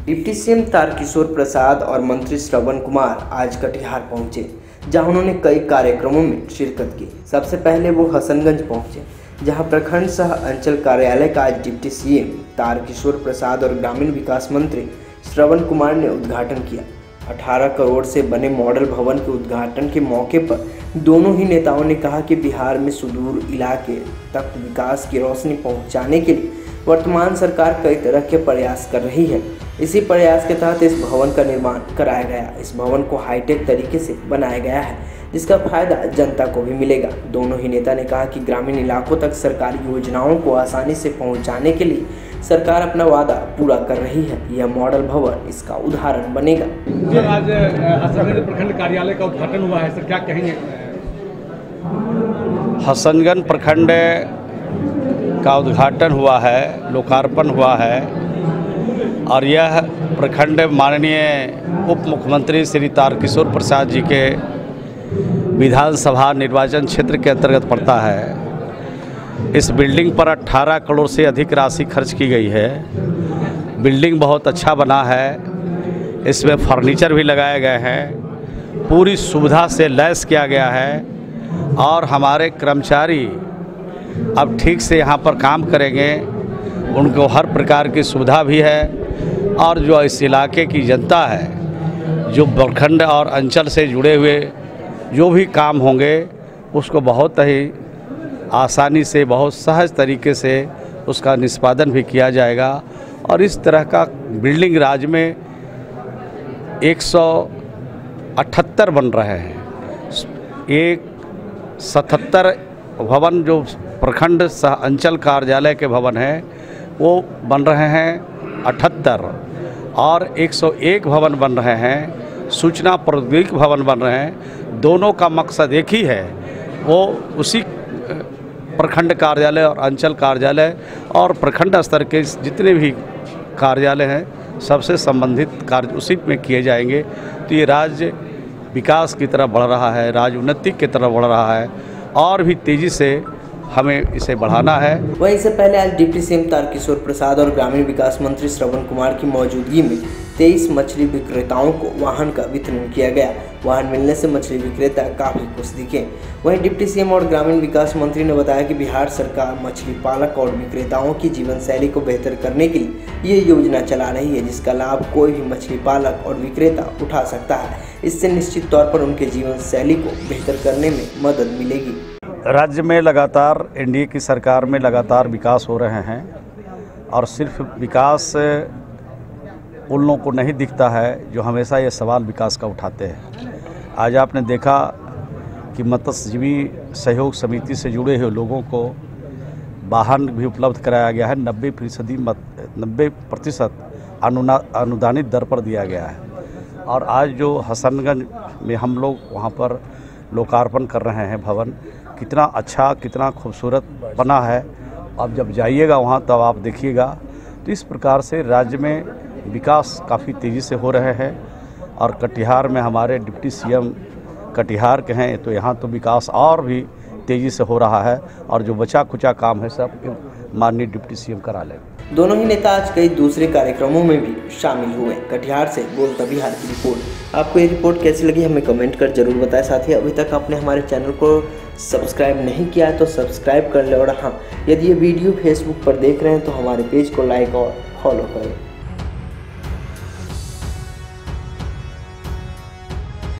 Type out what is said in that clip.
Deputy CM Tarkishore Prasad और मंत्री श्रवण कुमार आज कटिहार पहुंचे, जहां उन्होंने कई कार्यक्रमों में शिरकत की। सबसे पहले वो हसनगंज पहुंचे, जहां प्रखंड सह अंचल कार्यालय का आज डिप्टी सीएम तारकिशोर प्रसाद और ग्रामीण विकास मंत्री श्रवण कुमार ने उद्घाटन किया। 18 करोड़ से बने मॉडल भवन के उद्घाटन के मौके पर दोनों ही नेताओं ने कहा कि बिहार में सुदूर इलाके तक विकास की रोशनी पहुंचाने के लिए वर्तमान सरकार कई तरह के प्रयास कर रही है। इसी प्रयास के तहत इस भवन का निर्माण कराया गया। इस भवन को हाईटेक तरीके से बनाया गया है, जिसका फायदा जनता को भी मिलेगा। दोनों ही नेता ने कहा कि ग्रामीण इलाकों तक सरकारी योजनाओं को आसानी से पहुंचाने के लिए सरकार अपना वादा पूरा कर रही है। यह मॉडल भवन इसका उदाहरण बनेगा। आज हसनगंज प्रखंड कार्यालय का उद्घाटन हुआ है, सर क्या कहेंगे? हसनगंज प्रखंड का उद्घाटन हुआ है, लोकार्पण हुआ है और यह प्रखंड माननीय उप मुख्यमंत्री श्री तारकिशोर प्रसाद जी के विधानसभा निर्वाचन क्षेत्र के अंतर्गत पड़ता है। इस बिल्डिंग पर 18 करोड़ से अधिक राशि खर्च की गई है। बिल्डिंग बहुत अच्छा बना है, इसमें फर्नीचर भी लगाए गए हैं, पूरी सुविधा से लैस किया गया है और हमारे कर्मचारी अब ठीक से यहाँ पर काम करेंगे। उनको हर प्रकार की सुविधा भी है और जो इस इलाके की जनता है, जो प्रखंड और अंचल से जुड़े हुए जो भी काम होंगे उसको बहुत ही आसानी से, बहुत सहज तरीके से उसका निष्पादन भी किया जाएगा। और इस तरह का बिल्डिंग राज्य में 178 बन रहे हैं। 177 भवन जो प्रखंड सह अंचल कार्यालय के भवन हैं वो बन रहे हैं 78 और 101 भवन बन रहे हैं, सूचना प्रौद्योगिकी भवन बन रहे हैं। दोनों का मकसद एक ही है, वो उसी प्रखंड कार्यालय और अंचल कार्यालय और प्रखंड स्तर के जितने भी कार्यालय हैं सबसे संबंधित कार्य उसी में किए जाएंगे। तो ये राज्य विकास की तरफ बढ़ रहा है, राज्य उन्नति की तरफ बढ़ रहा है और भी तेज़ी से हमें इसे बढ़ाना है। वहीं इससे पहले आज डिप्टी सीएम तारकिशोर प्रसाद और ग्रामीण विकास मंत्री श्रवण कुमार की मौजूदगी में 23 मछली विक्रेताओं को वाहन का वितरण किया गया। वाहन मिलने से मछली विक्रेता काफी खुश दिखे। वहीं डिप्टी सीएम और ग्रामीण विकास मंत्री ने बताया कि बिहार सरकार मछली पालक और विक्रेताओं की जीवन शैली को बेहतर करने के लिए ये योजना चला रही है, जिसका लाभ कोई भी मछली पालक और विक्रेता उठा सकता है। इससे निश्चित तौर पर उनके जीवन शैली को बेहतर करने में मदद मिलेगी। राज्य में लगातार एनडीए की सरकार में लगातार विकास हो रहे हैं और सिर्फ विकास उन लोगों को नहीं दिखता है जो हमेशा ये सवाल विकास का उठाते हैं। आज आपने देखा कि मत्स्यजीवी सहयोग समिति से जुड़े हुए लोगों को वाहन भी उपलब्ध कराया गया है। 90% अनुदानित दर पर दिया गया है। और आज जो हसनगंज में हम लोग वहाँ पर लोकार्पण कर रहे हैं भवन, कितना अच्छा, कितना खूबसूरत बना है। अब जब जाइएगा वहाँ तब आप देखिएगा। तो इस प्रकार से राज्य में विकास काफ़ी तेज़ी से हो रहे हैं और कटिहार में हमारे डिप्टी सीएम कटिहार के हैं, तो यहाँ तो विकास और भी तेज़ी से हो रहा है और जो बचा कुचा काम है सब माननीय डिप्टी सीएम करा लेंगे। दोनों ही नेता आज कई दूसरे कार्यक्रमों में भी शामिल हुए। कटिहार से बोलता बिहार की रिपोर्ट। आपको ये रिपोर्ट कैसी लगी हमें कमेंट कर जरूर बताएं। साथ ही अभी तक आपने हमारे चैनल को सब्सक्राइब नहीं किया है तो सब्सक्राइब कर ले और हाँ, यदि ये वीडियो फेसबुक पर देख रहे हैं तो हमारे पेज को लाइक और फॉलो करें।